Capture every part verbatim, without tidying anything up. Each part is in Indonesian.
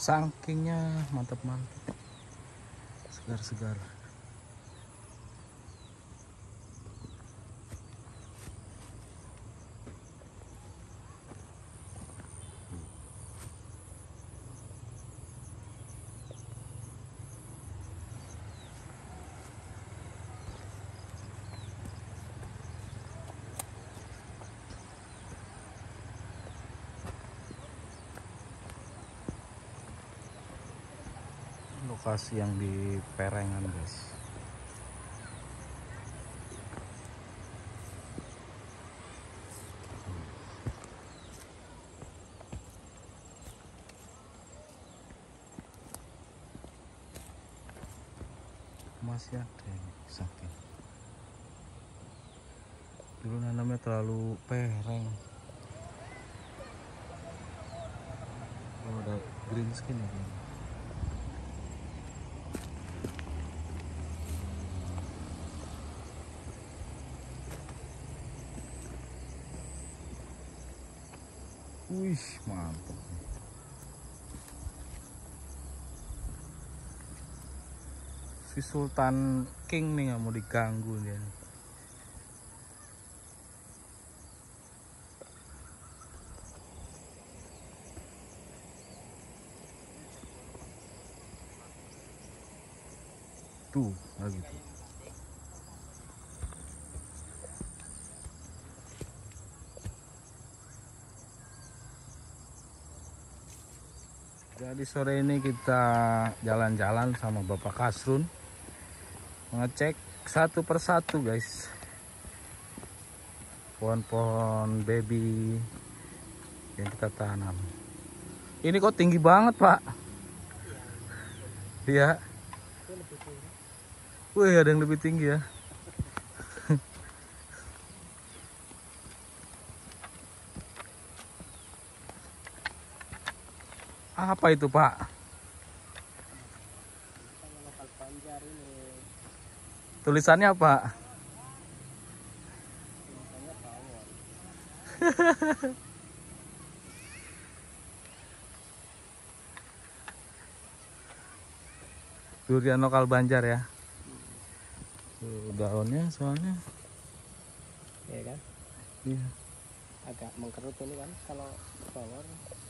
Sangkingnya mantap-mantap, segar-segar. Lokasi yang di Perengan, guys. Masih ada ini saking. Dulu nanamnya terlalu pereng. Oh, ada green skin ya. Wih, mantap. Si Sultan King nih nggak mau diganggu dia. Tuh, lagi tuh. Jadi sore ini kita jalan-jalan sama Bapak Kasrun, ngecek satu persatu, guys, pohon-pohon baby yang kita tanam. Ini kok tinggi banget, Pak? Iya. Wih, ada yang lebih tinggi ya. Apa itu, Pak? Tulisannya apa? Durian lokal Banjar ya. Tuh, daunnya soalnya. Ya kan? Iya. Agak mengkerut ini kan kalau bawor.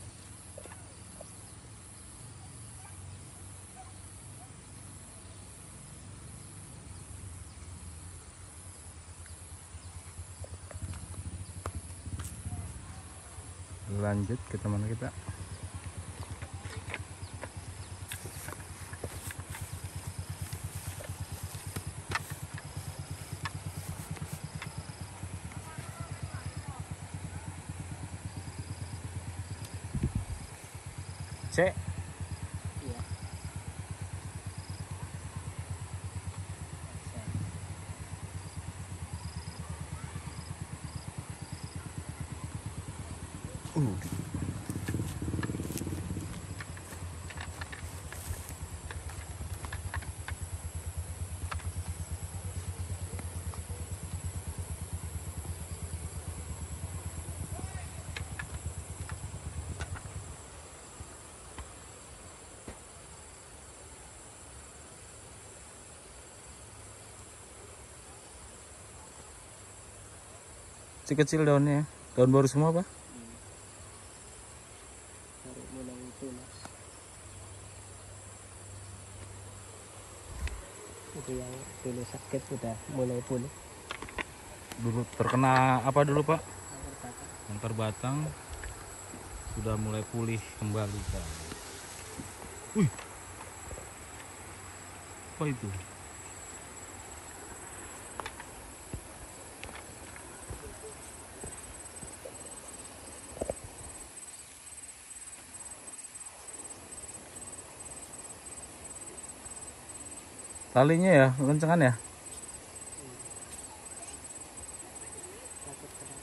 Lanjut ke teman kita. Cek. Iya. Uh. Kecil-kecil daunnya, daun baru semua, Pak? Hmm. Baru mulai tunas. Itu yang dulu sakit sudah mulai pulih. Dulu terkena apa dulu, Pak? Kanker batang. Kanker batang, sudah mulai pulih kembali, Pak. Wih, apa itu? Talinya ya, kencengan ya? Takut kena.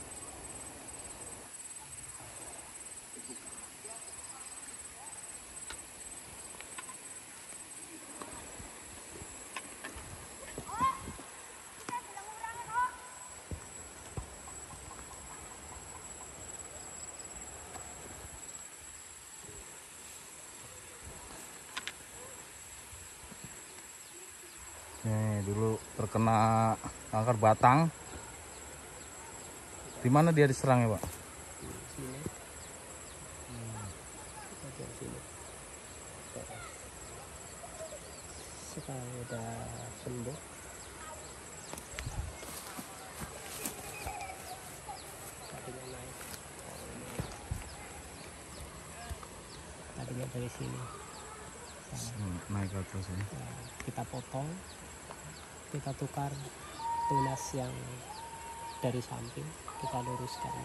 Nih dulu terkena kanker batang. Di mana dia diserang ya Pak? Di sini. Hmm. Bagian sini. Sekarang udah sembuh. Tadinya naik. Tadinya dari sini. Hmm, naik ke atas ini. Nah, kita potong, kita tukar tunas yang dari samping, kita luruskan.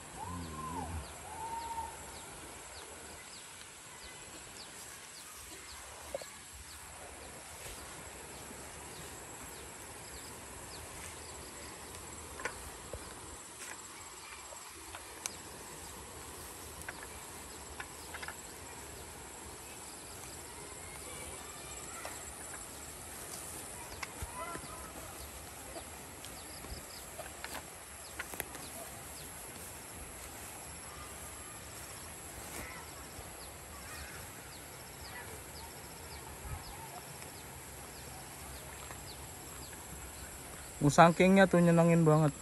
Musangkingnya tuh nyenengin banget.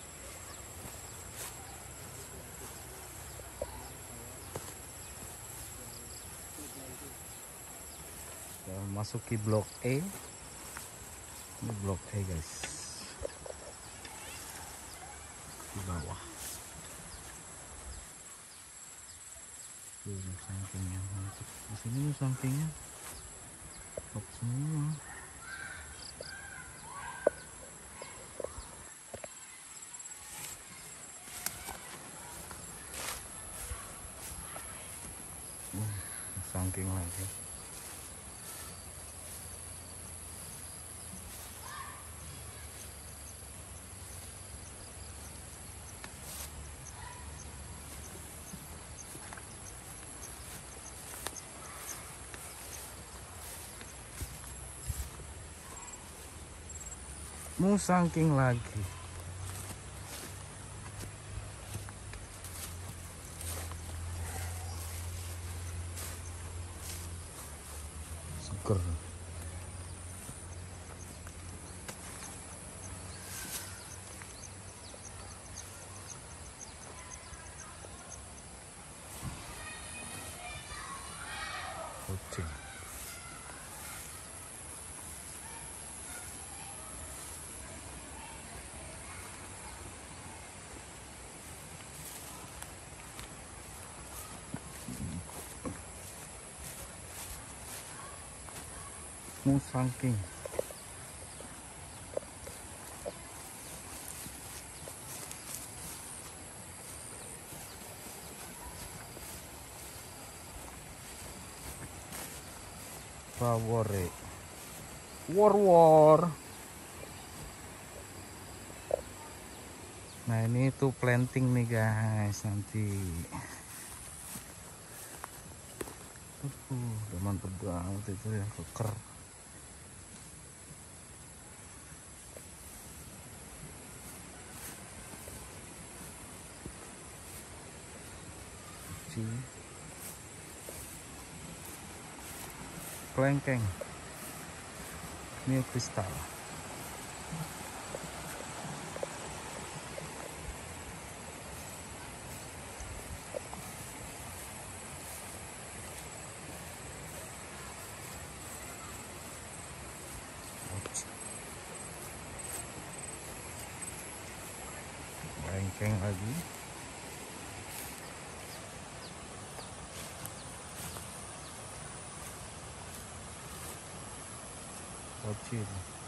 Ya, masuki blok E. Ini blok E guys. Di bawah. Tuh musangkingnya mantap. Di sini musangkingnya top semua. Musangking lagi. Musangking lagi. Seger. Kucing. Musangking. Favorit. War war. Nah ini tuh planting nih guys nanti. Uh, udah mantep banget itu yang keker. Kelengkeng New Crystal. Kelengkeng lagi. Kecil.